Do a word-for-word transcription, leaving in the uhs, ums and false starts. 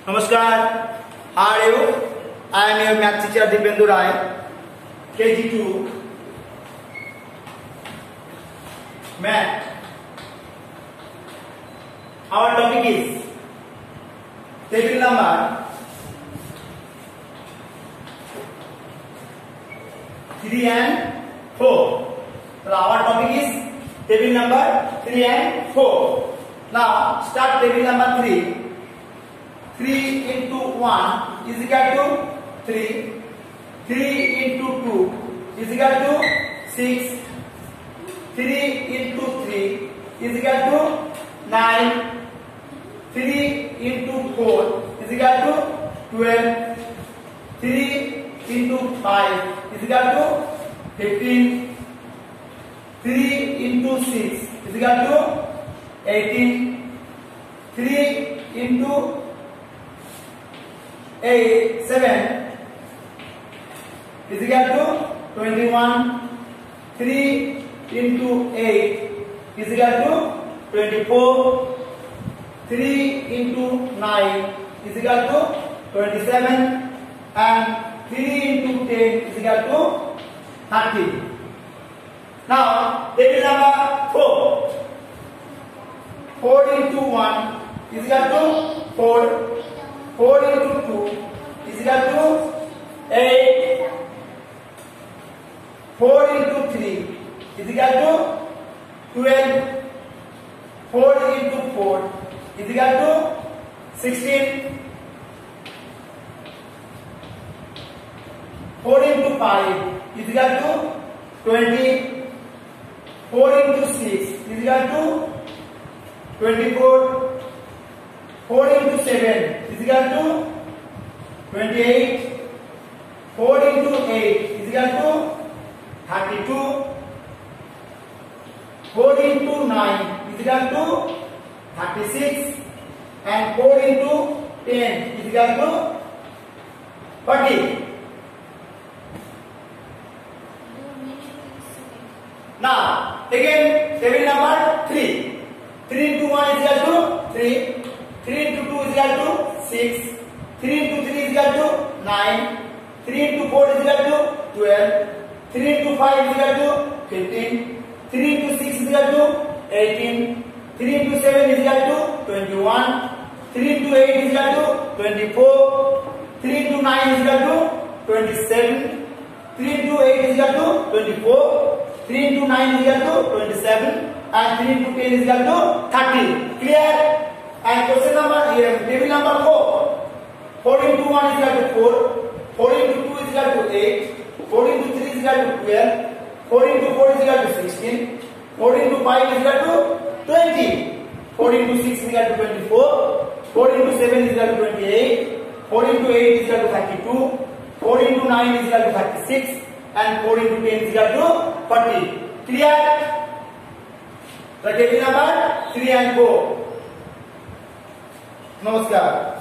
Namaskar, how are you? I am your math teacher Dipendu Rai, K G two. Math. Our topic is table number three and four. So our topic is table number three and four. Now start table number three. three into one is equal to three. three into two is equal to six. three into three is equal to nine. three into four is equal to twelve. three into five is equal to fifteen. three into six is equal to eighteen. three into eight, seven is equal to twenty-one. three into eight is equal to twenty-four. three into nine is equal to twenty-seven. And three into ten is equal to thirty. Now, table number four. four into one is equal to four. four into two is equal to eight. four into three is equal to twelve. four into four is equal to sixteen. four into five is equal to twenty. four into six is equal to twenty-four. four into seven is equal to twenty-eight. four into eight is equal to thirty-two. four into nine is equal to thirty-six. And four into ten is equal to forty. Now, again, table number three. three into one is equal to three. three into two is equal to six. three into three is equal to nine. three into four is equal to twelve. three into five is equal to fifteen. three into six is equal to eighteen. three into seven is equal to twenty-one. three into eight is equal to twenty-four. three into nine is equal to twenty-seven. three into eight is equal to twenty-four. three into nine is equal to twenty-seven. And three into ten is equal to thirty. Clear? And question number here, table number four. four into one is equal to four. four into two is equal to eight. four into three is equal to twelve. four into four is equal to sixteen. four into five is equal to twenty. four into six is equal to twenty-four. four into seven is equal to twenty-eight. four into eight is equal to thirty-two. four into nine is equal to thirty-six. And four into ten is equal to forty. Clear? The table number three and four. Namaskar.